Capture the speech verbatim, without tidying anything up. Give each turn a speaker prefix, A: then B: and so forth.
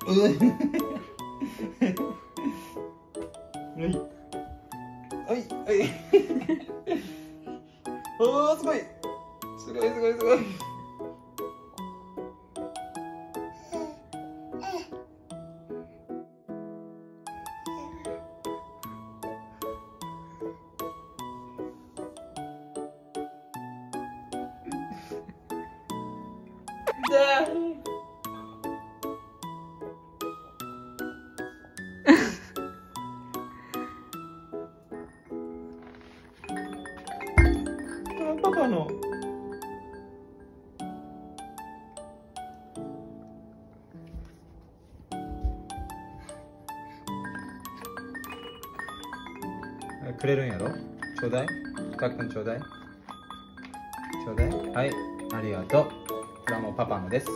A: はいはいはいおーすごいすごいすごいすごいパパのくれるんやろ。ちょうだい。たっくんちょうだい。ちょうだい。はい、ありがとう。これはもうパパのです。